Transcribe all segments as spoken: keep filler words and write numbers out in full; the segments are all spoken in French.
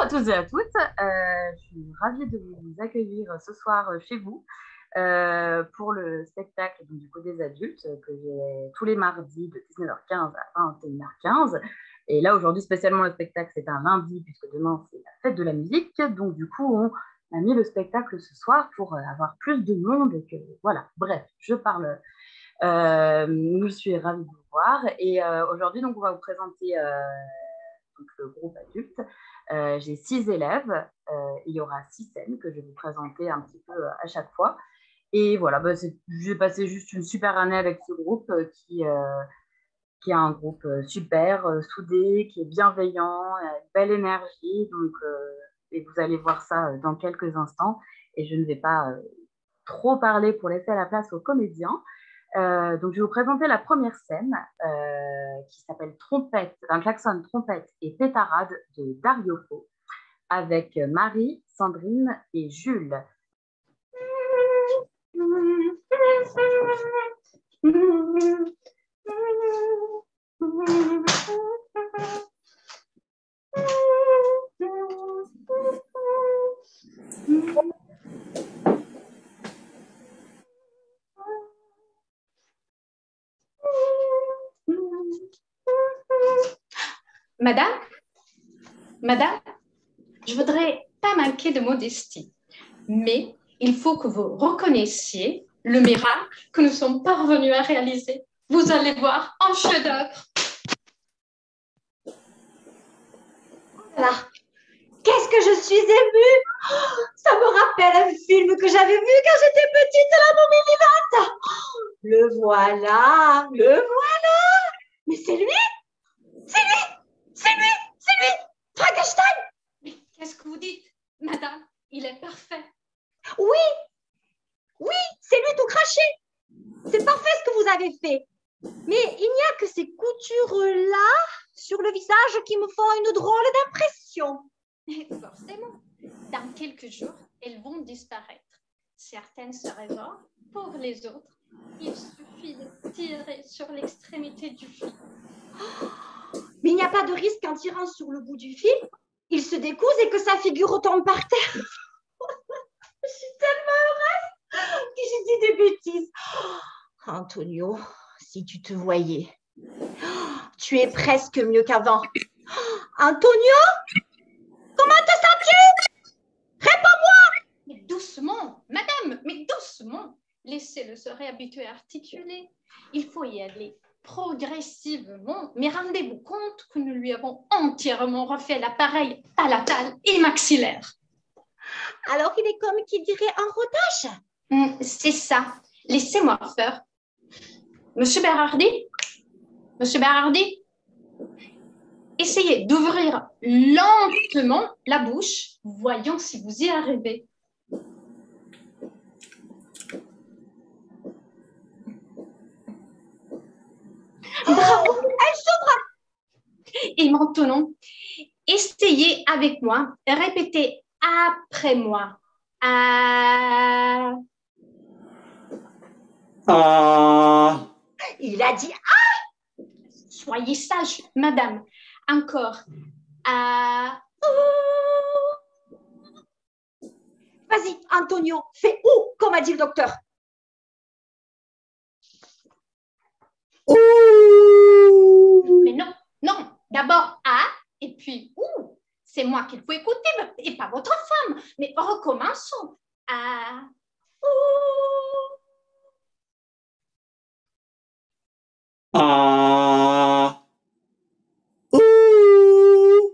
à tous et à toutes. Euh, je suis ravie de vous accueillir ce soir chez vous euh, pour le spectacle donc, du coup, des adultes que j'ai tous les mardis de dix-neuf heures quinze à vingt et une heures quinze. Et là, aujourd'hui, spécialement, le spectacle, c'est un lundi puisque demain, c'est la fête de la musique. Donc, du coup, on a mis le spectacle ce soir pour avoir plus de monde. Et que, voilà, bref, je parle. Euh, je suis ravie de vous voir. Et euh, aujourd'hui, donc, on va vous présenter euh, donc, le groupe adulte. Euh, j'ai six élèves. Euh, il y aura six scènes que je vais vous présenter un petit peu à chaque fois. Et voilà, bah, j'ai passé juste une super année avec ce groupe euh, qui, euh, qui est un groupe euh, super, euh, soudé, qui est bienveillant, euh, une belle énergie. Donc, euh, et vous allez voir ça euh, dans quelques instants. Et je ne vais pas euh, trop parler pour laisser la place aux comédiens. Euh, donc, je vais vous présenter la première scène euh, qui s'appelle Trompette, un klaxon, trompette et pétarade de Dario Fo avec Marie, Sandrine et Jules. Madame, Madame, je voudrais pas manquer de modestie, mais il faut que vous reconnaissiez le miracle que nous sommes parvenus à réaliser. Vous allez voir, un chef-d'œuvre. Voilà. Qu'est-ce que je suis émue! Oh, ça me rappelle un film que j'avais vu quand j'étais petite, la momie vivante. Oh, le voilà, le voilà. Mais c'est lui, c'est lui, c'est lui, c'est lui, Frankenstein. Mais qu'est-ce que vous dites, madame? Il est parfait. Oui, oui, c'est lui tout craché. C'est parfait ce que vous avez fait. Mais il n'y a que ces coutures-là sur le visage qui me font une drôle d'impression. Forcément, dans quelques jours, elles vont disparaître. Certaines se révèlent, pour les autres, il suffit de tirer sur l'extrémité du fil. Oh, mais il n'y a pas de risque qu'en tirant sur le bout du fil, il se découse et que sa figure retombe par terre. Je suis tellement heureuse que j'ai dit des bêtises. Oh, Antonio, si tu te voyais, oh, tu es presque mieux qu'avant. Oh, Antonio, comment te sens-tu? Réponds-moi. Mais doucement, madame, mais doucement. Laissez-le se réhabituer à articuler. Il faut y aller progressivement, mais rendez-vous compte que nous lui avons entièrement refait l'appareil palatal et maxillaire. Alors il est comme qui dirait en rodage. Mm, c'est ça. Laissez-moi faire. Monsieur Berardi, Monsieur Berardi, essayez d'ouvrir lentement la bouche. Voyons si vous y arrivez. Bravo, elle s'ouvre. Et maintenant, essayez avec moi, répétez après moi. Ah. Ah. Il a dit ah. Soyez sage, madame. Encore. Ah. Vas-y, Antonio, fais ou, comme a dit le docteur. Mais non, non. D'abord A et puis ou. C'est moi qu'il faut écouter et pas votre femme. Mais recommençons. A. Ah. Ouh.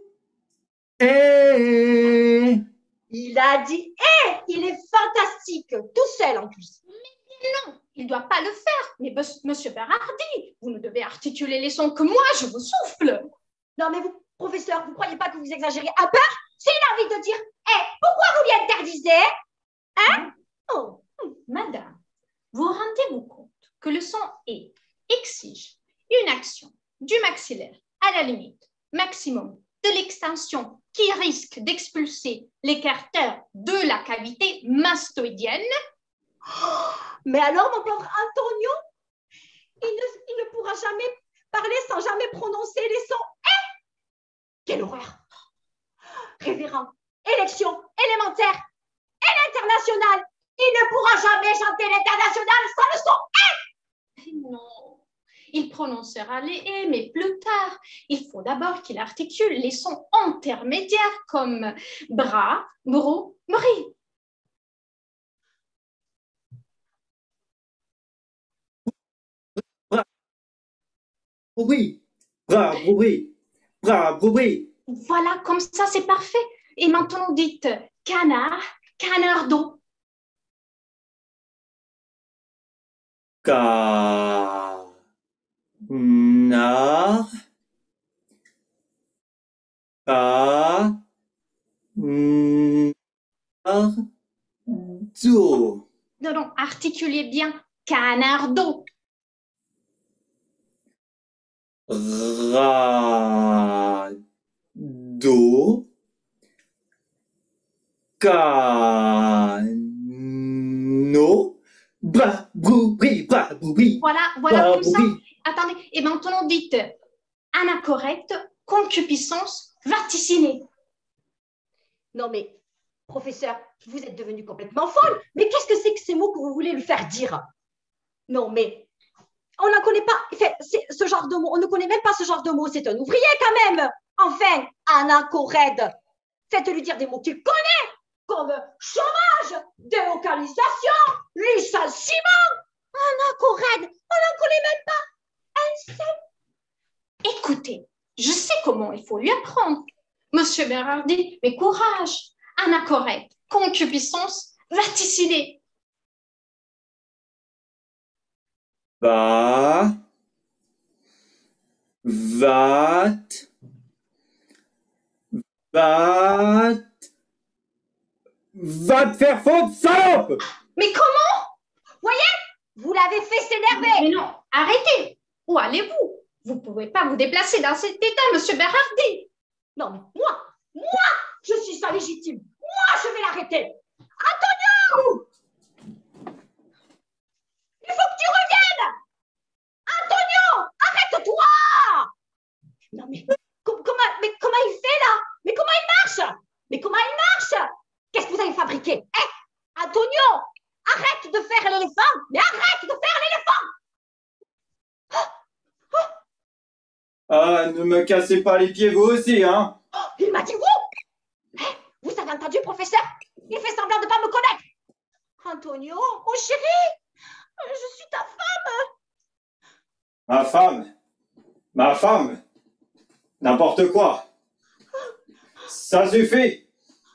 Eh. Il a dit eh, il est fantastique, tout seul en plus. Mais non, il ne doit pas le faire. Mais monsieur Berardi, vous ne devez articuler les sons que moi, je vous souffle. Non, mais vous, professeur, vous ne croyez pas que vous exagérez un peu? S'il a envie de dire eh, pourquoi vous lui interdisez? Hein? Oh, madame, vous rendez-vous compte que le son E exige une action du maxillaire à la limite maximum de l'extension qui risque d'expulser l'écarteur de la cavité mastoïdienne. Oh, mais alors, mon pauvre Antonio, il ne, il ne pourra jamais parler sans jamais prononcer les sons « eh ». Quelle horreur! Révérend, jamais chanter l'international sans le son. Eh non, il prononcera les E, mais plus tard. Il faut d'abord qu'il articule les sons intermédiaires comme bras, brou, bri. Oui, bravo, oui, bravo, oui. Voilà, comme ça, c'est parfait. Et maintenant, dites canard, canardo. Canard, canardo. Non, non, articulez bien canardo. Rado, cano, baboui, baboui. Voilà, voilà comme ça. Baboui. Attendez, et maintenant dites anacorrecte, concupiscence, vaticinée. Non mais, professeur, vous êtes devenu complètement folle. Mais qu'est-ce que c'est que ces mots que vous voulez lui faire dire? Non mais, on n'en connaît pas ce genre de mots. On ne connaît même pas ce genre de mots. C'est un ouvrier quand même. Enfin, anacorède. Faites-lui dire des mots qu'il connaît, comme chômage, délocalisation, licenciement. Anacorède, on n'en connaît même pas un seul. Écoutez, je sais comment il faut lui apprendre. Monsieur Berardi, mais courage. Anacorrecte, concupiscence, vaticinée. Va, vat, va, va te faire foutre, salope! Mais comment? Voyez, vous l'avez fait s'énerver. Mais non, arrêtez. Où allez-vous? Vous ne pouvez pas vous déplacer dans cet état, monsieur Berardi. Non, mais moi, moi, je suis sa légitime. Moi, je vais l'arrêter. Antonio! Il faut que tu reviennes! Antonio! Arrête-toi! Non, mais com comment, mais comment il fait là? Mais comment il marche? Mais comment il marche? Qu'est-ce que vous avez fabriqué? Eh, Antonio! Arrête de faire l'éléphant! Mais arrête de faire l'éléphant! Oh, oh. Ah, ne me cassez pas les pieds vous aussi, hein? Oh, il m'a dit vous! Eh, vous avez entendu, professeur? Il fait semblant de ne pas me connaître. Antonio, mon chéri, je suis ta femme. Ma femme, ma femme, n'importe quoi. Ça suffit.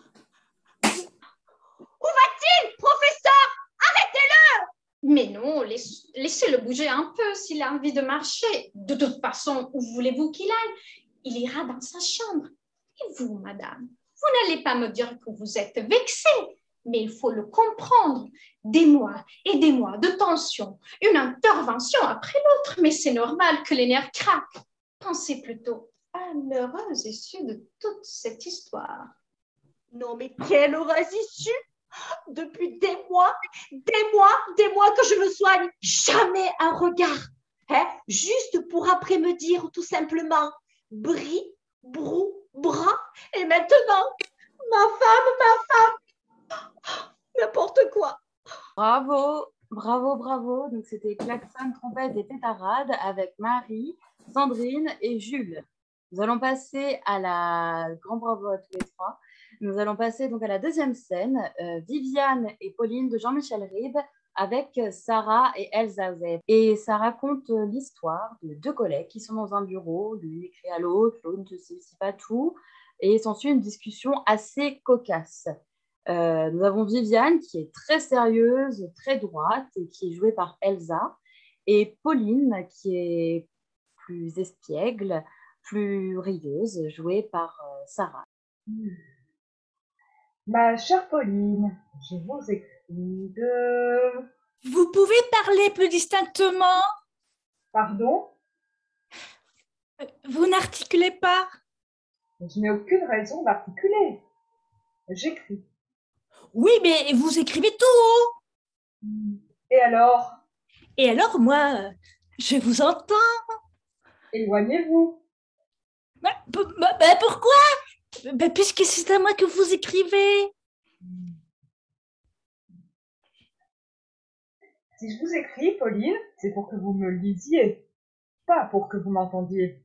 Où va-t-il, professeur? Arrêtez-le! Mais non, laisse, laissez-le bouger un peu s'il a envie de marcher. De toute façon, où voulez-vous qu'il aille? Il ira dans sa chambre. Et vous, madame, vous n'allez pas me dire que vous êtes vexée, mais il faut le comprendre. Des mois et des mois de tension, une intervention après l'autre, mais c'est normal que les nerfs craquent. Pensez plutôt à l'heureuse issue de toute cette histoire. Non, mais quelle heureuse issue! Depuis des mois, des mois, des mois que je le soigne, jamais un regard, hein? Juste pour après me dire tout simplement bri, brou, bras, et maintenant, ma femme, ma femme, n'importe quoi. Bravo, bravo, bravo. Donc, c'était klaxon, trompette et pétarade avec Marie, Sandrine et Jules. Nous allons passer à la... Grand bravo à tous les trois. Nous allons passer donc à la deuxième scène, euh, Viviane et Pauline de Jean-Michel Ribes avec Sarah et Elsa Zep. Et ça raconte l'histoire de deux collègues qui sont dans un bureau, l'une écrit à l'autre, l'autre ne sait pas tout, et s'ensuit une discussion assez cocasse. Euh, nous avons Viviane qui est très sérieuse, très droite et qui est jouée par Elsa, et Pauline qui est plus espiègle, plus rieuse, jouée par euh, Sarah. Mmh. Ma chère Pauline, je vous écris de... Vous pouvez parler plus distinctement? Pardon? Vous n'articulez pas? Je n'ai aucune raison d'articuler. J'écris. Oui, mais vous écrivez tout haut. Et alors? Et alors, moi, je vous entends. Éloignez-vous. Bah, bah, bah, pourquoi? Bah, puisque c'est à moi que vous écrivez. Si je vous écris, Pauline, c'est pour que vous me lisiez, pas pour que vous m'entendiez.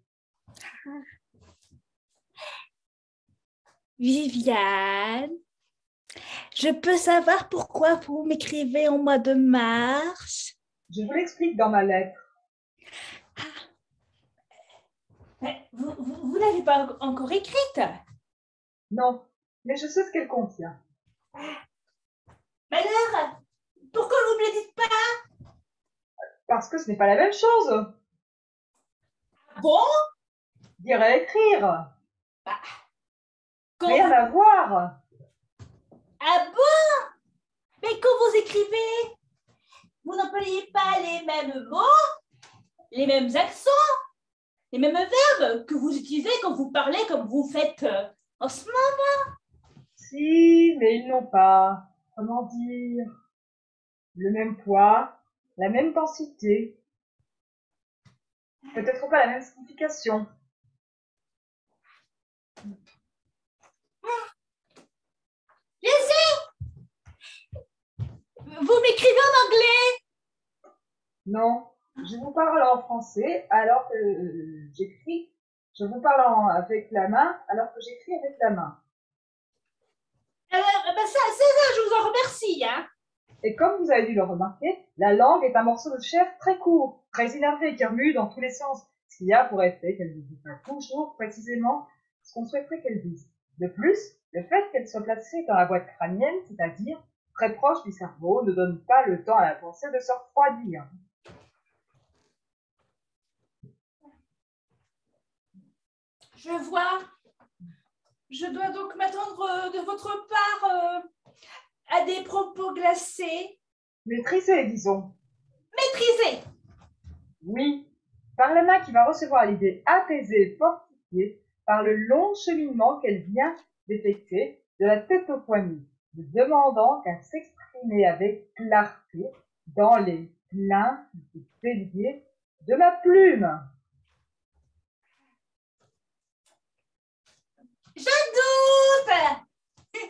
Viviane, je peux savoir pourquoi vous m'écrivez au mois de mars? Je vous l'explique dans ma lettre. Mais vous vous, vous n'avez pas en- encore écrite? Non, mais je sais ce qu'elle contient. Mais alors, pourquoi vous me le dites pas? Parce que ce n'est pas la même chose. Bon, Dire et écrire. quand Rien vous... à voir. Ah bon? Mais quand vous écrivez, vous n'employez pas les mêmes mots, les mêmes accents, les mêmes verbes que vous utilisez quand vous parlez comme vous faites euh, en ce moment. Si, mais ils n'ont pas, comment dire, le même poids, la même densité. Peut-être pas la même signification. Vous m'écrivez en anglais. Non, je vous parle en français alors que euh, j'écris. Je vous parle en- avec la main alors que j'écris avec la main. Alors, ben ça, c'est ça, je vous en remercie. Hein. Et comme vous avez dû le remarquer, la langue est un morceau de chair très court, très énervé, qui remue dans tous les sens, ce qui a pour effet qu'elle ne dit pas toujours précisément ce qu'on souhaiterait qu'elle dise. De plus, le fait qu'elle soit placée dans la boîte crânienne, c'est-à-dire très proche du cerveau, ne donne pas le temps à la pensée de se refroidir. Je vois. Je dois donc m'attendre euh, de votre part euh, à des propos glacés, Maîtriser, disons. maîtrisés. Oui, par la main qui va recevoir l'idée apaisée, fortifiée, par le long cheminement qu'elle vient d'effectuer de la tête aux poignets, ne demandant qu'à s'exprimer avec clarté dans les pleins béliers de ma plume. Je doute.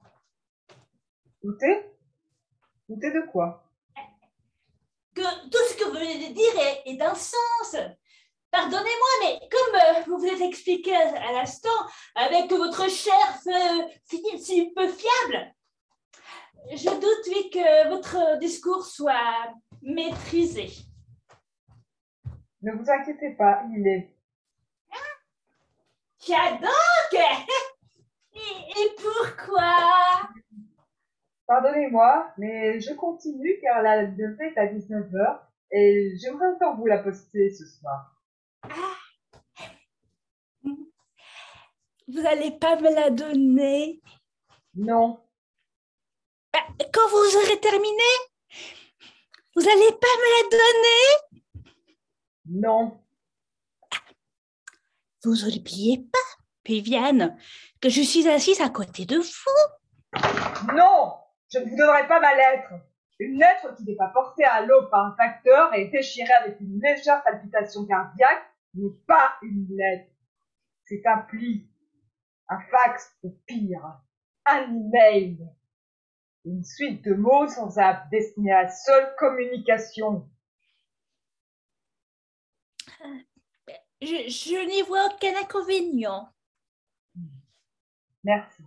Doutez? Doutez de quoi? Que tout ce que vous venez de dire est, est d'un sens. Pardonnez-moi, mais comme euh, vous vous êtes expliqué à, à l'instant, avec votre chair euh, si, si peu fiable, je doute, oui, que votre discours soit maîtrisé. Ne vous inquiétez pas, il est. Tiens donc. Et, et pourquoi? Pardonnez-moi, mais je continue car la devrait est à dix-neuf heures et j'aimerais autant vous la poster ce soir. Vous n'allez pas me la donner? Non. Quand vous aurez terminé, vous n'allez pas me la donner? Non. Vous n'oubliez pas, Viviane, que je suis assise à côté de vous. Non, je ne vous donnerai pas ma lettre. Une lettre qui n'est pas portée à l'eau par un facteur et déchirée avec une légère palpitation cardiaque n'est pas une lettre. C'est un pli, un fax ou pire, un email. Une suite de mots sans âme destinée à seule communication. Je, je n'y vois aucun inconvénient. Merci.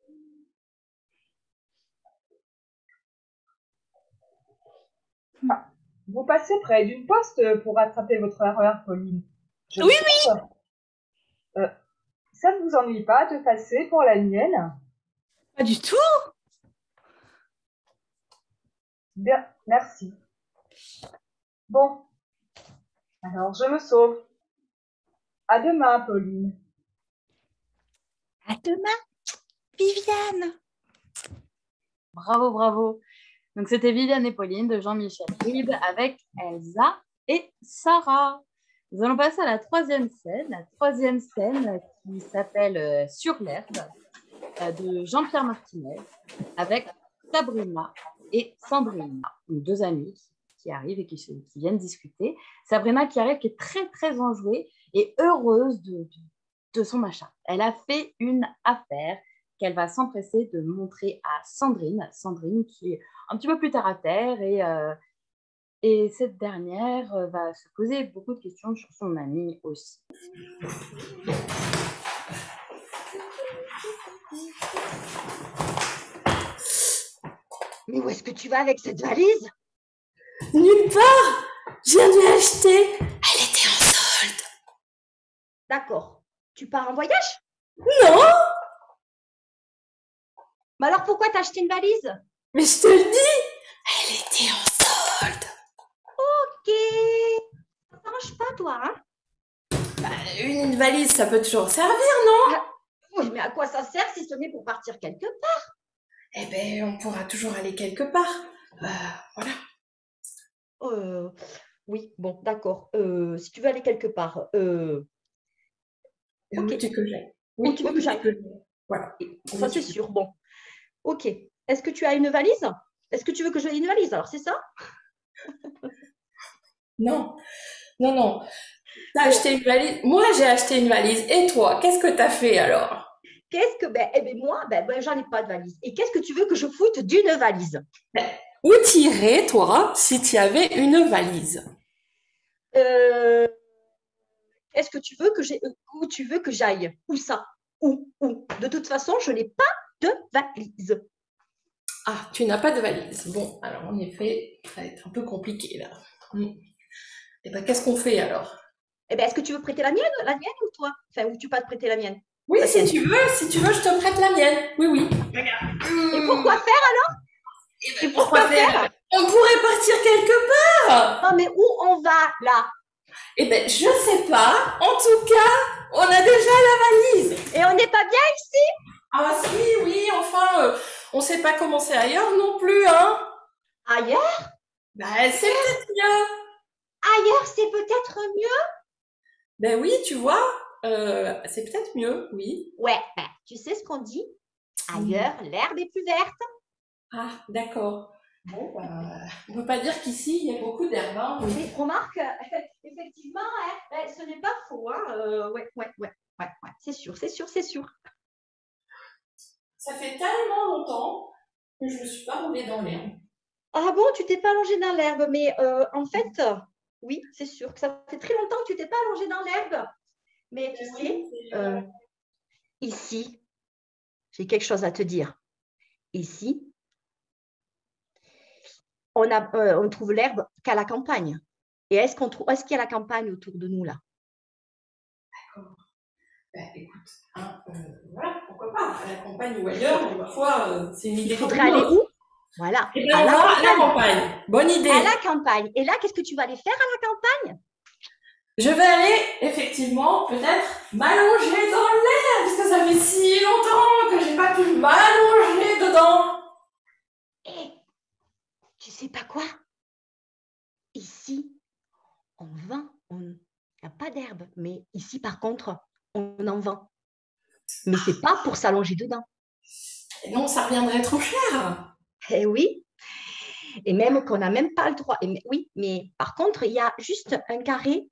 Ah, vous passez près d'une poste pour rattraper votre erreur, Pauline. Je Oui, oui. Euh, ça ne vous ennuie pas de passer pour la mienne? Pas du tout. Bien, merci. Bon, alors je me sauve. À demain, Pauline. À demain, Viviane. Bravo, bravo. Donc, c'était Viviane et Pauline de Jean-Michel Ribes avec Elsa et Sarah. Nous allons passer à la troisième scène, la troisième scène qui s'appelle euh, Sur l'herbe euh, de Jean-Pierre Martinez avec Sabrina et Sandrine, donc deux amies qui, qui arrivent et qui, qui viennent discuter. Sabrina qui arrive, qui est très, très enjouée et heureuse de, de, de son achat. Elle a fait une affaire qu'elle va s'empresser de montrer à Sandrine, Sandrine qui est un petit peu plus terre à terre et, euh, Et cette dernière euh, va se poser beaucoup de questions sur son amie aussi. Mais où est-ce que tu vas avec cette valise? Nulle part. Je viens de l'acheter. Elle était en solde. D'accord. Tu pars en voyage? Non. Mais alors pourquoi t'as acheté une valise? Mais je te le dis. Elle était en solde. Ok. Ça t'arrange pas, toi, hein? Bah, une valise, ça peut toujours servir, non? Oui, mais à quoi ça sert si ce n'est pour partir quelque part? Eh ben, on pourra toujours aller quelque part. Euh, voilà. Euh, oui, bon, d'accord. Euh, si tu veux aller quelque part, euh, Et où ok. tu veux que j'aille? Où tu veux que j'aille? Voilà. Ça, c'est sûr. Bon, ok. Est-ce que tu as une valise? Est-ce que tu veux que j'aie une valise? Alors, c'est ça? Non, non, non. T'as acheté une valise. Moi, j'ai acheté une valise. Et toi, qu'est-ce que t'as fait alors? Qu'est-ce que... Ben, eh ben, moi, ben, ben, j'en ai pas de valise. Et qu'est-ce que tu veux que je foute d'une valise? Ben, où t'irais, toi, si tu avais une valise? Euh, Est-ce que tu veux que j'ai... Où tu veux que j'aille? Où ça? Où? Où? De toute façon, je n'ai pas de valise. Ah, tu n'as pas de valise. Bon, alors en effet, ça va être un peu compliqué là. Hmm. Et ben, qu'est-ce qu'on fait alors? Eh ben, est-ce que tu veux prêter la mienne? La mienne ou toi? Enfin, ou tu pas te prêter la mienne? Oui, La si tienne. tu veux, si tu veux, je te prête la mienne. Oui, oui. Regarde. Et pourquoi faire alors? Et ben, Et pourquoi faire? On pourrait partir quelque part. Non, mais où on va là? Eh ben, je sais pas. En tout cas, on a déjà la valise. Et on n'est pas bien ici? Ah si, oui, enfin, euh, on sait pas comment c'est ailleurs non plus, hein. Ailleurs? Ben, c'est peut-être mieux. Ailleurs, c'est peut-être mieux? Ben oui, tu vois, euh, c'est peut-être mieux, oui. Ouais, ben, tu sais ce qu'on dit? Ailleurs, l'herbe est plus verte. Ah, d'accord. Bon, ben, on peut pas dire qu'ici, il y a beaucoup d'herbe, hein. Oui, remarque, euh, effectivement, hein, ben, ce n'est pas faux. Hein, euh, ouais, ouais, ouais, ouais, ouais, c'est sûr, c'est sûr, c'est sûr. Ça fait tellement longtemps que je ne me suis pas roulée dans l'herbe. Ah bon, tu t'es pas allongé dans l'herbe, mais euh, en fait, euh, oui, c'est sûr que ça fait très longtemps que tu t'es pas allongé dans l'herbe. Mais tu sais, euh, ici, j'ai quelque chose à te dire. Ici, on, a, euh, on trouve l'herbe qu'à la campagne. Et est-ce qu'on trouve, est-ce qu'il y a la campagne autour de nous là? D'accord. Ben, écoute, hein, euh, voilà, pourquoi pas, à la campagne ou ailleurs, mais parfois, euh, c'est une idée. Il faudrait aller où? Voilà. Eh bien, on va à la campagne. Bonne idée. À la campagne. Et là, qu'est-ce que tu vas aller faire à la campagne? Je vais aller, effectivement, peut-être m'allonger dans l'herbe, parce que ça fait si longtemps que j'ai pas pu m'allonger dedans. Et tu sais pas quoi? Ici, on vend, on n'y a pas d'herbe, mais ici, par contre, on en vend. Mais c'est pas pour s'allonger dedans. Et non, ça reviendrait trop cher. Eh oui. Et même qu'on n'a même pas le droit. Et oui, mais par contre, il y a juste un carré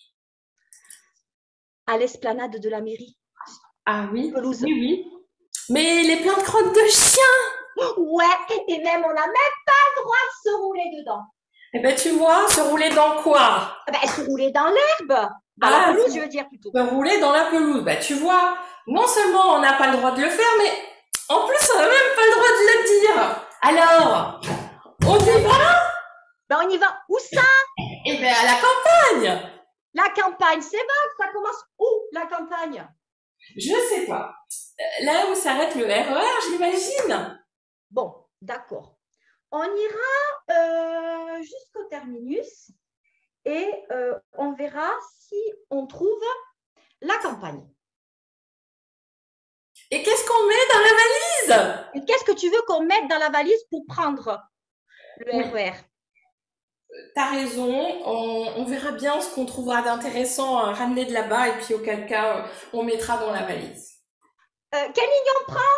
à l'esplanade de la mairie. Ah oui, Pelouse. oui, oui. Mais les plein de crottes de chien. Ouais, et même on n'a même pas le droit de se rouler dedans. Eh ben, tu vois, se rouler dans quoi? Ben, se rouler dans l'herbe. Dans Ah, la pelouse, je veux dire plutôt. Se rouler dans la pelouse. Ben, tu vois, non seulement on n'a pas le droit de le faire, mais en plus, on n'a même pas le droit de le dire. Alors, on y va? Ben, on y va. Où ça? Eh ben, à la campagne. La campagne, c'est vague. Ça commence où, la campagne? Je sais pas. Là où s'arrête le R E R, j'imagine. Bon, d'accord. On ira euh, jusqu'au terminus et euh, on verra si on trouve la campagne. Et qu'est-ce qu'on met dans la valise? Et qu'est-ce que tu veux qu'on mette dans la valise pour prendre le Oui. R E R? T'as raison, on, on verra bien ce qu'on trouvera d'intéressant à ramener de là-bas et puis auquel cas on mettra dans la valise. Euh, quelle ligne on prend?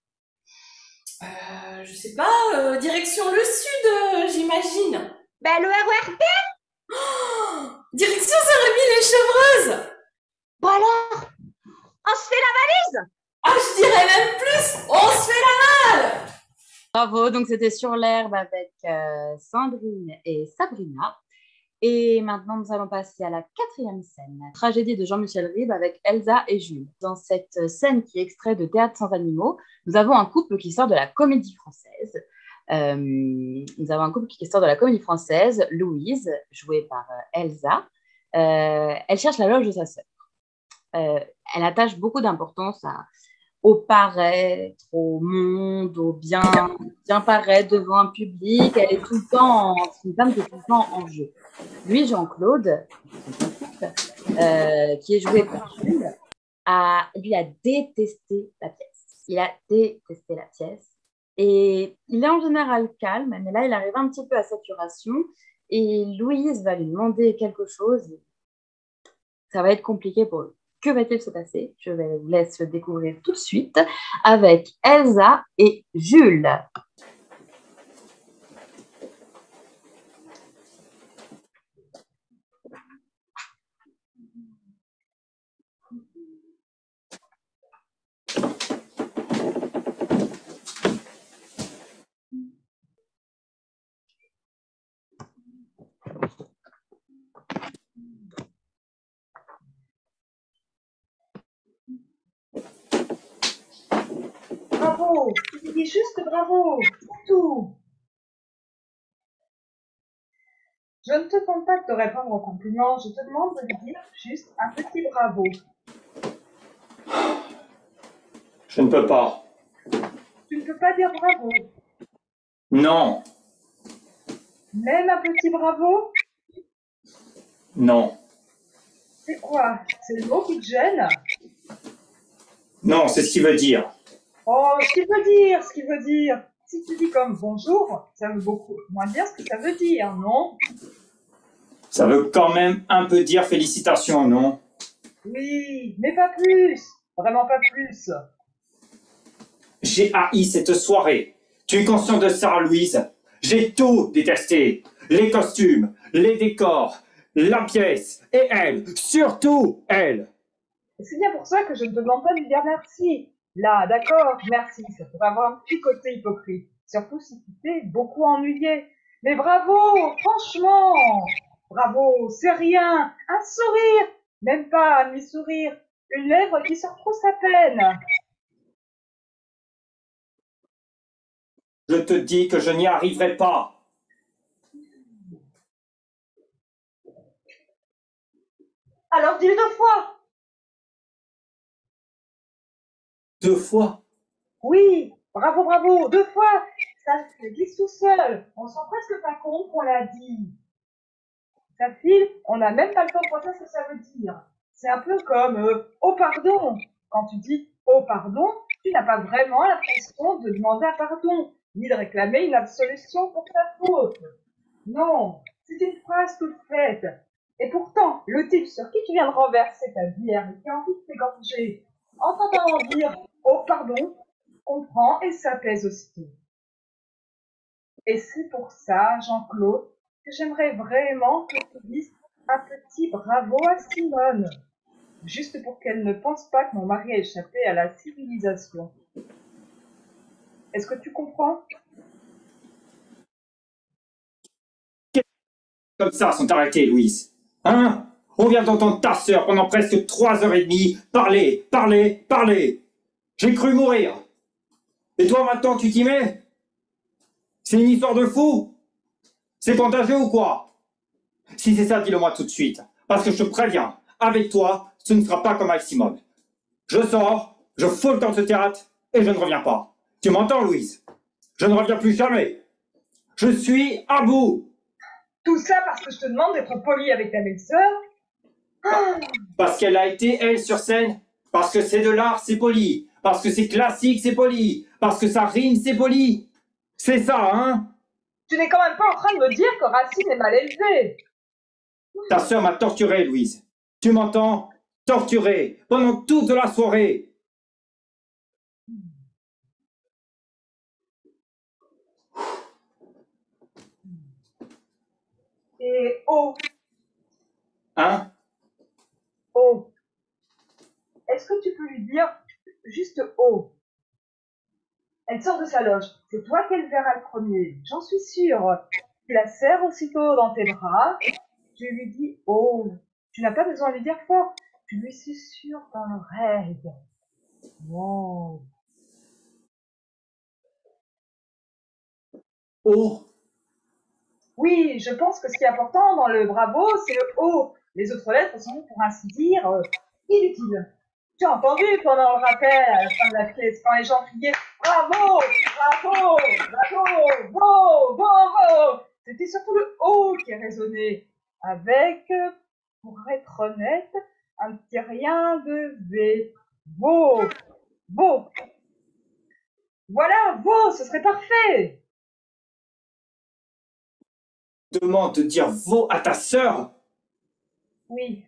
Euh, je sais pas, euh, direction le sud, euh, j'imagine. Ben, le R E R B. Oh, direction Saint-Rémy-les-Chevreuses. Bon alors, on se fait la valise? Ah, je dirais même plus, on se fait la malle. Bravo, donc c'était sur l'herbe avec euh, Sandrine et Sabrina. Et maintenant, nous allons passer à la quatrième scène, la tragédie de Jean-Michel Ribes avec Elsa et Jules. Dans cette scène qui est extraite de Théâtre sans animaux, nous avons un couple qui sort de la comédie française. Euh, nous avons un couple qui sort de la comédie française, Louise, jouée par euh, Elsa. Euh, elle cherche la loge de sa sœur. Euh, elle attache beaucoup d'importance à, au paraître, au monde, au bien, bien paraître devant un public. Elle est tout le temps, en, c'est une femme qui est tout le temps en jeu. Lui, Jean-Claude, euh, qui est joué par Jules, a, lui a détesté la pièce. Il a détesté la pièce. Et il est en général calme, mais là, il arrive un petit peu à saturation. Et Louise va lui demander quelque chose. Ça va être compliqué pour lui. Que va-t-il se passer? Je vais vous laisser le découvrir tout de suite avec Elsa et Jules. Bravo, je dis juste bravo, c'est tout. Je ne te demande pas de te répondre aux compliments, je te demande de lui dire juste un petit bravo. Je ne peux pas. Tu ne peux pas dire bravo. Non. Même un petit bravo? Non. C'est quoi? C'est le mot qui te gêne? Non, c'est ce qu'il veut dire. Oh, ce qu'il veut dire, ce qu'il veut dire. Si tu dis comme bonjour, ça veut beaucoup moins dire ce que ça veut dire, non? Ça veut quand même un peu dire félicitations, non? Oui, mais pas plus. Vraiment pas plus. J'ai haï cette soirée. Tu es conscient de ça, Louise? J'ai tout détesté. Les costumes, les décors, la pièce, et elle, surtout elle. C'est bien pour ça que je ne te demande pas de lui dire merci. Là, d'accord, merci, ça pourrait avoir un petit côté hypocrite. Surtout si tu t'es beaucoup ennuyé. Mais bravo, franchement. Bravo, c'est rien. Un sourire. Même pas un demi-sourire. Une lèvre qui se retrousse à peine. Je te dis que je n'y arriverai pas. Alors dis-le deux fois. Deux fois? Oui, bravo, bravo, deux fois. Ça se glisse tout seul. On sent presque pas compte qu'on l'a dit. Ça file, on n'a même pas le temps de penser ce que ça veut dire. C'est un peu comme euh, oh pardon. Quand tu dis oh pardon, tu n'as pas vraiment l'impression de demander un pardon, ni de réclamer une absolution pour ta faute. Non, c'est une phrase toute faite. Et pourtant, le type sur qui tu viens de renverser ta bière et qui a envie de t'égorger, en t'entendant dire oh pardon, comprend et s'apaise aussitôt. Et c'est pour ça, Jean-Claude, que j'aimerais vraiment que tu dises un petit bravo à Simone, juste pour qu'elle ne pense pas que mon mari a échappé à la civilisation. Est-ce que tu comprends? Comme ça sont arrêtés, Louise. Hein? On vient d'entendre ta sœur pendant presque trois heures et demie parler, parler, parler. J'ai cru mourir. Et toi maintenant tu t'y mets? C'est une histoire de fou? C'est contagieux ou quoi? Si c'est ça, dis-le-moi tout de suite. Parce que je te préviens, avec toi, ce ne sera pas comme avec Simone. Je sors, je fous le camp de ce théâtre et je ne reviens pas. Tu m'entends, Louise? Je ne reviens plus jamais. Je suis à bout. Tout ça parce que je te demande d'être poli avec ta belle-sœur? Ah, Parce qu'elle a été, elle, sur scène. Parce que c'est de l'art, c'est poli. Parce que c'est classique, c'est poli. Parce que ça rime, c'est poli. C'est ça, hein? tu n'es quand même pas en train de me dire que Racine est mal élevée. Ta sœur m'a torturé, Louise. Tu m'entends? Torturé. Pendant toute la soirée. Et oh, Hein? oh, est-ce que tu peux lui dire juste oh? Elle sort de sa loge. C'est toi qu'elle verra le premier, j'en suis sûre. Tu la serres aussitôt dans tes bras. Tu lui dis « Oh ». Tu n'as pas besoin de lui dire fort. Tu lui susurres dans l'oreille. Wow. Oh, Oui, je pense que ce qui est important dans le bravo, c'est le O. Les autres lettres sont, pour ainsi dire, euh, inutiles. Tu as entendu pendant le rappel à la fin de la pièce, quand les gens criaient « Bravo, bravo, bravo, beau, beau, beau ». C'était surtout le O qui résonnait, avec, euh, pour être honnête, un petit rien de V. Beau, beau. Voilà, beau, ce serait parfait. demande de dire veau à ta sœur. Oui.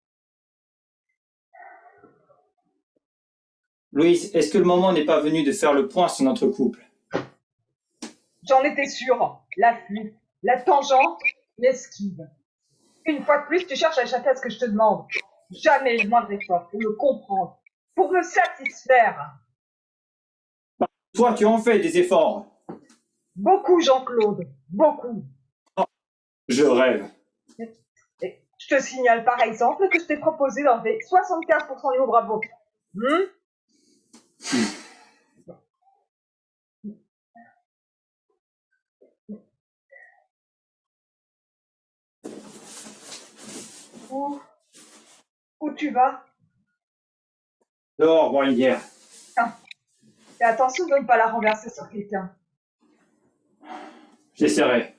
Louise, est-ce que le moment n'est pas venu de faire le point sur notre couple? J'en étais sûre. La fuite, la tangente, l'esquive. Une fois de plus, tu cherches à échapper à ce que je te demande. Jamais le moindre effort pour me comprendre, pour me satisfaire. Toi, tu en fais des efforts. Beaucoup, Jean-Claude, beaucoup. Je rêve. Et je te signale par exemple que je t'ai proposé d'enlever soixante-quinze pour cent du mot bravo. Hmm? Où, où tu vas? Dehors, boire une bière. Ah. Et attention de ne pas la renverser sur quelqu'un. J'essaierai.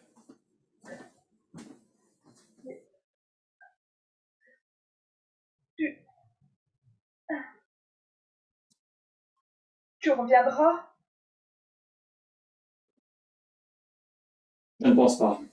Tu... Tu reviendras? Je ne pense pas.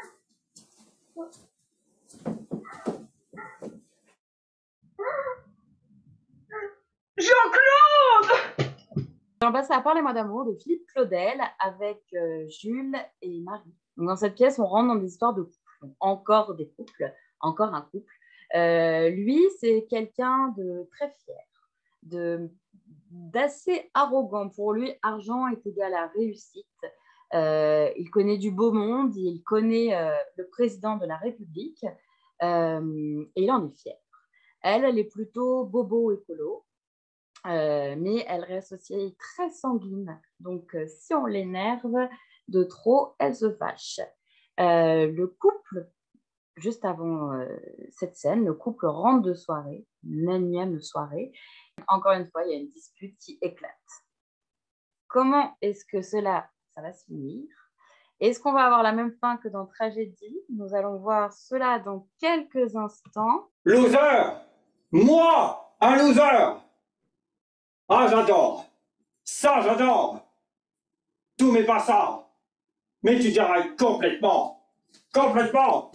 Jean-Claude! On passe à Parlez-moi d'amour de Philippe Claudel avec euh, Jules et Marie. Donc, dans cette pièce, on rentre dans des histoires de couples. Donc, encore des couples, encore un couple. Euh, lui, c'est quelqu'un de très fier, de, d'assez arrogant. Pour lui, argent est égal à réussite. Euh, il connaît du beau monde, il connaît euh, le président de la République euh, et il en est fier. Elle, elle est plutôt bobo écolo. Euh, mais elle reste aussi très sanguine. Donc, euh, si on l'énerve de trop, elle se fâche. Euh, le couple, juste avant euh, cette scène, le couple rentre de soirée, une énième soirée. Encore une fois, il y a une dispute qui éclate. Comment est-ce que cela, ça va se finir? Est-ce qu'on va avoir la même fin que dans Tragédie? Nous allons voir cela dans quelques instants. Loser! Moi, un loser! Ah, j'adore. Ça, j'adore. Tout mais pas ça. Mais tu dérailles complètement. Complètement.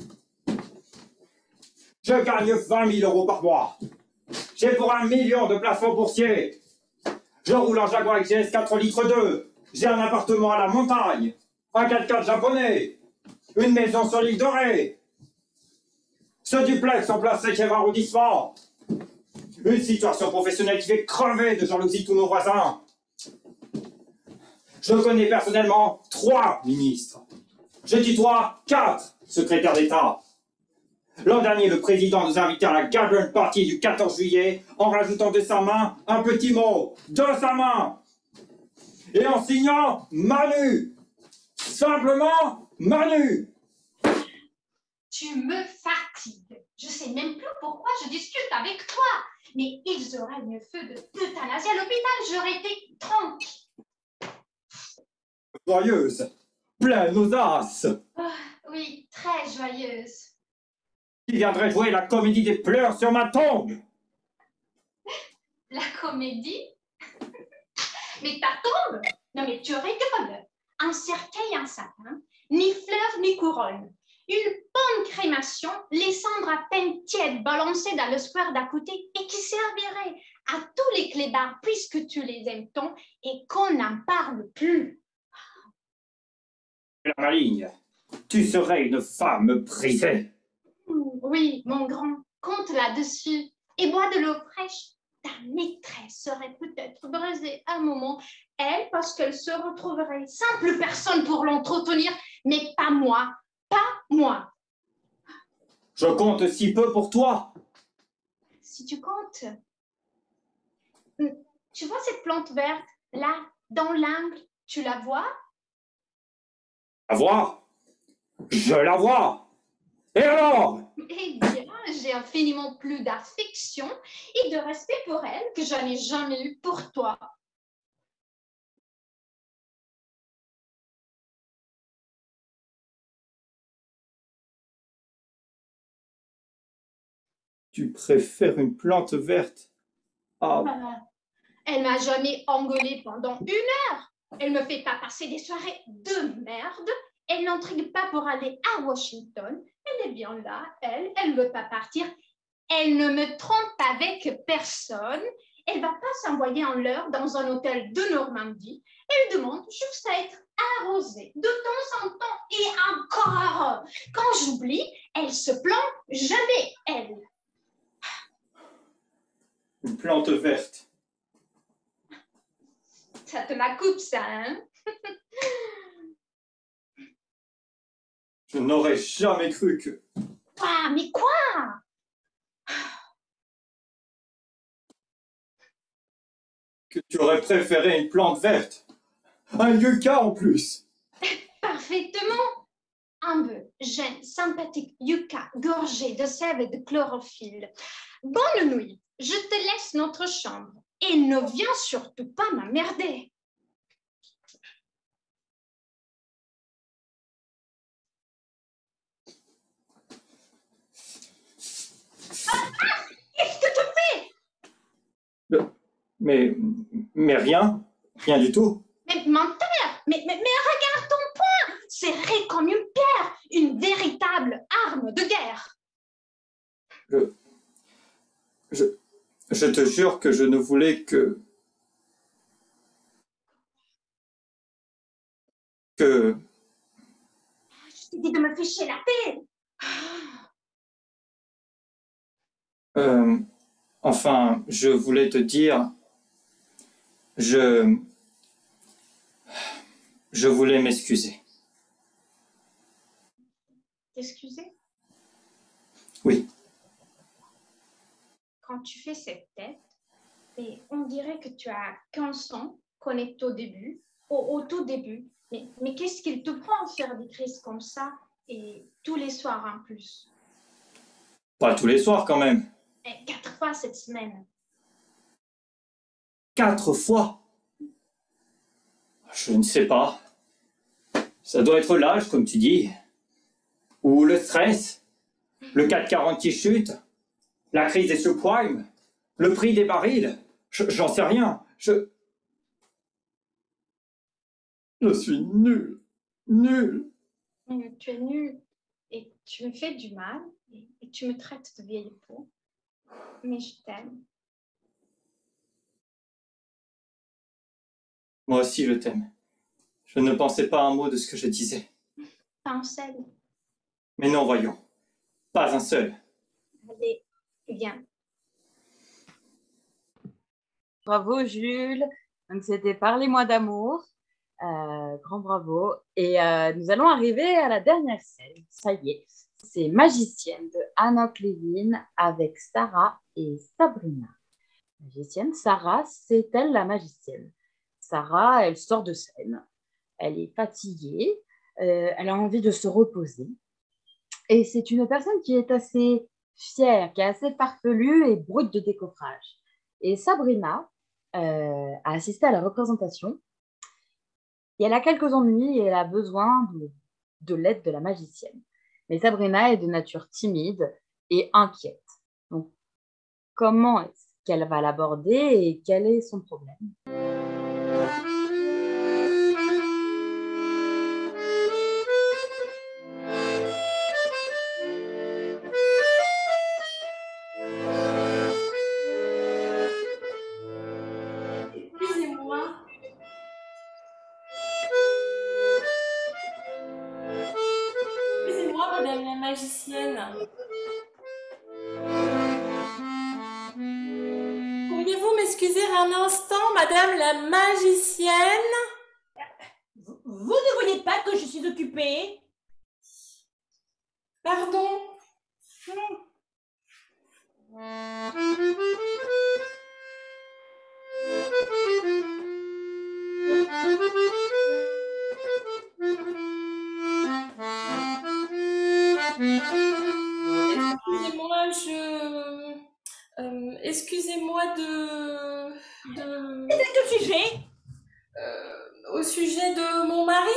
Je gagne vingt mille euros par mois. J'ai pour un million de plafonds boursiers. Je roule en Jaguar X J S quatre litres deux. J'ai un appartement à la montagne. Un quatre-quatre japonais. Une maison sur l'île Dorée. Ce duplex en place cinquième arrondissement. Une situation professionnelle qui fait crever de jalousie tous nos voisins. Je connais personnellement trois ministres. Je tutoie quatre secrétaires d'État. L'an dernier, le président nous a invités à la Garden Party du quatorze juillet en rajoutant de sa main un petit mot. De sa main. Et en signant Manu. Simplement Manu. Tu me fatigues. Je sais même plus pourquoi je discute avec toi. Mais ils auraient mieux fait de t'euthanasier à l'hôpital. J'aurais été tranquille. Joyeuse. Pleine aux as. Oh, oui, très joyeuse. Qui viendrait jouer la comédie des pleurs sur ma tombe? La comédie? Mais ta tombe? Non mais tu rigoles. Un cercueil, un sapin, ni fleurs ni couronne. Une bonne crémation, les cendres à peine tièdes balancées dans le square d'à côté et qui servirait à tous les clébards puisque tu les aimes tant et qu'on n'en parle plus. La maligne, tu serais une femme brisée. Oui, mon grand, compte là-dessus et bois de l'eau fraîche. ta maîtresse serait peut-être brisée à un moment, elle, parce qu'elle se retrouverait simple personne pour l'entretenir, mais pas moi, pas moi. Je compte si peu pour toi. Si tu comptes, tu vois cette plante verte, là, dans l'angle, tu la vois? La vois? Je la vois. Et alors? Eh bien, j'ai infiniment plus d'affection et de respect pour elle que je n'ai jamais eu pour toi. Tu préfères une plante verte à... Elle m'a jamais engueulée pendant une heure. Elle me fait pas passer des soirées de merde. Elle n'intrigue pas pour aller à Washington. Elle est bien là, elle. Elle ne veut pas partir. Elle ne me trompe avec personne. Elle va pas s'envoyer en l'heure dans un hôtel de Normandie. Elle demande juste à être arrosée de temps en temps. Et encore, quand j'oublie, elle se plante jamais, elle. Une plante verte. Ça te la coupe, ça, hein? Je n'aurais jamais cru que... Quoi? Mais quoi? que tu aurais préféré une plante verte. Un yucca en plus. Parfaitement. Un bœuf, jeune, sympathique yucca, gorgé de sève et de chlorophylle. Bonne nuit. Je te laisse notre chambre. Et ne viens surtout pas m'emmerder. Ah, ah, qu'est-ce que tu fais? Mais, mais rien, rien du tout. Mais menteur, mais, mais, mais regarde ton poing, serré comme une pierre, une véritable arme de guerre. Je, je, je te jure que je ne voulais que... que... Je t'ai dit de me ficher la paix. Euh, enfin, je voulais te dire... Je... Je voulais m'excuser. T'excuser? Oui. Quand tu fais cette tête, et on dirait que tu as quinze ans, qu'on est au début, au, au tout début. Mais, mais qu'est-ce qu'il te prend à faire des crises comme ça, et tous les soirs en plus? Pas tous les soirs quand même. Et quatre fois cette semaine. Quatre fois? Je ne sais pas. Ça doit être l'âge, comme tu dis. Ou le stress. Le CAC quarante qui chute. La crise des subprimes. Le prix des barils. Je- J'en sais rien. Je... Je suis nul. Nul. Mais tu es nul, et tu me fais du mal, et, et tu me traites de vieille peau. Mais je t'aime. Moi aussi, je t'aime. Je ne pensais pas un mot de ce que je disais. Pas un seul. Mais non, voyons. Pas un seul. Allez, viens. Bravo Jules. Donc c'était Parlez-moi d'amour. Euh, grand bravo. Et euh, nous allons arriver à la dernière scène. Ça y est. C'est Magicienne de Anok Levin avec Sarah et Sabrina. Magicienne, Sarah, c'est elle la magicienne. Sarah, elle sort de scène. Elle est fatiguée. Euh, elle a envie de se reposer. Et c'est une personne qui est assez fière, qui est assez farfelue et brute de décoffrage. Et Sabrina euh, a assisté à la représentation. Et elle a quelques ennuis et elle a besoin de, de l'aide de la magicienne. Mais Sabrina est de nature timide et inquiète. Donc, comment est-ce qu'elle va l'aborder et quel est son problème? Excusez-moi. Excusez-moi, madame la magicienne. pourriez-vous m'excuser un instant, madame la magicienne? Vous, vous ne voyez pas que je suis occupée? Pardon? Excusez-moi, je... Euh, excusez-moi de... de... C'est quel sujet? Euh, au sujet de mon mari?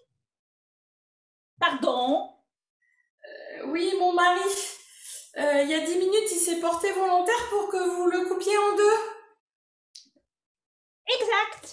Pardon? Euh, oui, mon mari. Euh, il y a dix minutes, il s'est porté volontaire pour que vous le coupiez en deux. Exact.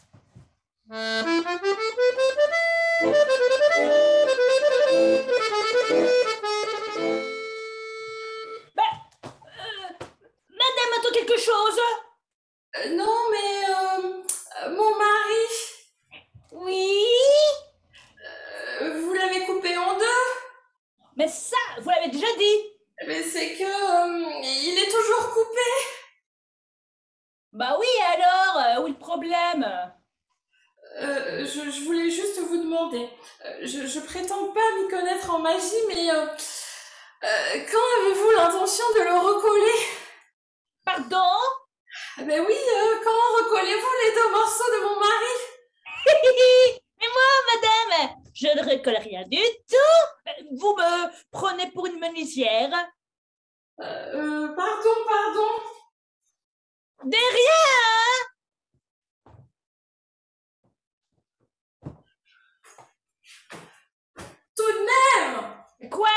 Ben, euh, madame attend quelque chose? Euh, non, mais euh, mon mari, Oui? euh, vous l'avez coupé en deux. Mais ça, vous l'avez déjà dit. Mais c'est que euh, il est toujours coupé. Bah oui, alors, euh, où est le problème? Euh, je, je voulais juste vous demander, euh, je, je prétends pas m'y connaître en magie, mais euh, euh, quand avez-vous l'intention de le recoller? Pardon? Ben oui, euh, comment recollez-vous les deux morceaux de mon mari? Mais moi, madame, je ne recolle rien du tout. Vous me prenez pour une menuisière? Euh, euh, pardon, pardon. De rien, Tout de même. Quoi?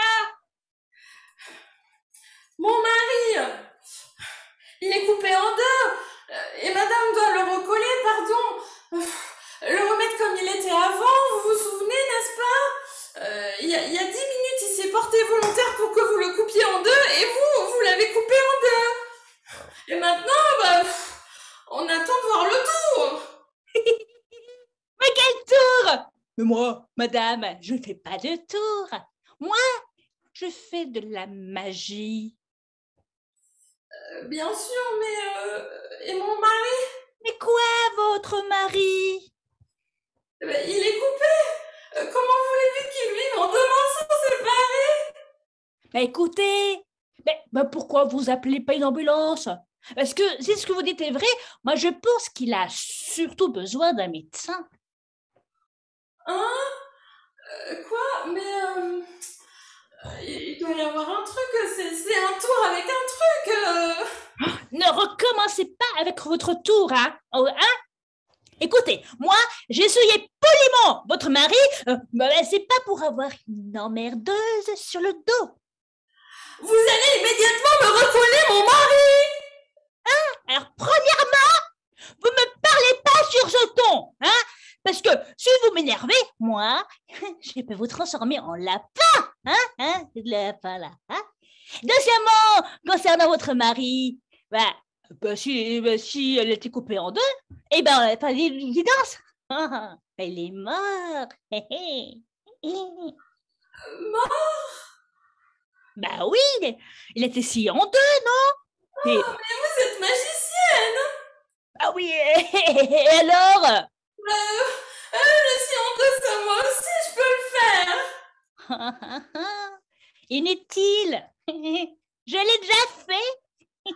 Mon mari, il est coupé en deux, et madame doit le recoller, pardon. Le remettre comme il était avant, vous vous souvenez, n'est-ce pas? euh, il, y a, il y a dix minutes, il s'est porté volontaire pour que vous le coupiez en deux, et vous, vous l'avez coupé en deux. Et maintenant, bah, on attend de voir le tour. Mais quel tour? Mais moi, madame, je ne fais pas de tour. Moi, je fais de la magie. Euh, bien sûr, mais... Euh, et mon mari? Mais quoi, votre mari? Eh ben, il est coupé. Euh, comment voulez-vous qu'il vive en deux morceaux séparés? Bah écoutez, mais, bah pourquoi vous appelez pas une ambulance? Parce que si ce que vous dites est vrai, moi je pense qu'il a surtout besoin d'un médecin. Hein? euh, Quoi? Mais... Euh, il doit y avoir un truc, c'est, c'est un tour avec un truc. Euh... Ne recommencez pas avec votre tour, hein? Oh, hein? Écoutez, moi, j'ai essuyé poliment votre mari, euh, mais c'est pas pour avoir une emmerdeuse sur le dos. Vous allez immédiatement me recoller mon mari! Hein? Alors, premièrement, vous me parlez pas sur ce ton, hein? Parce que si vous m'énervez, moi, je peux vous transformer en lapin, hein? Hein? Lapin, là, hein? Deuxièmement, concernant votre mari, bah, bah, si, bah, si elle était coupée en deux, eh ben, on n'avait pas d'évidence. Elle est morte. Mort? Bah oui, il était scié en deux, non? Et... Oh, mais vous êtes magicienne! Ah oui, et alors? Euh, euh, le scie en deux, ça moi aussi, je peux le faire! Inutile. Je l'ai déjà fait.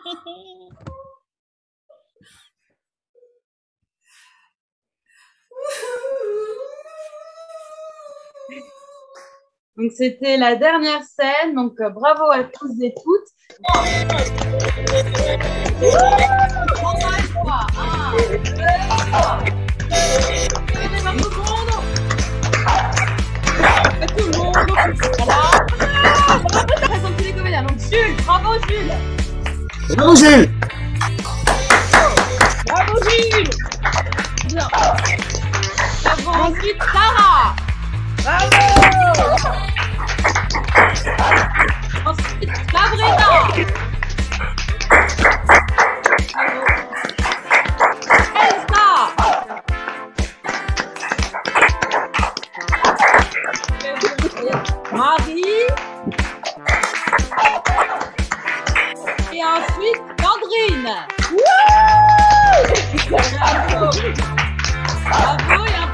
Donc c'était la dernière scène, donc euh, bravo à tous et toutes. Tout le monde, voilà. Présente tous les comédiens. Donc Jules, bravo Jules. Bravo Jules. Bravo Jules. Bien. Bravo ensuite Sarah. Bravo. Ensuite Sabrina. Elsa. Marie. Et ensuite Sandrine. Wouh! Bravo. Bravo, il y a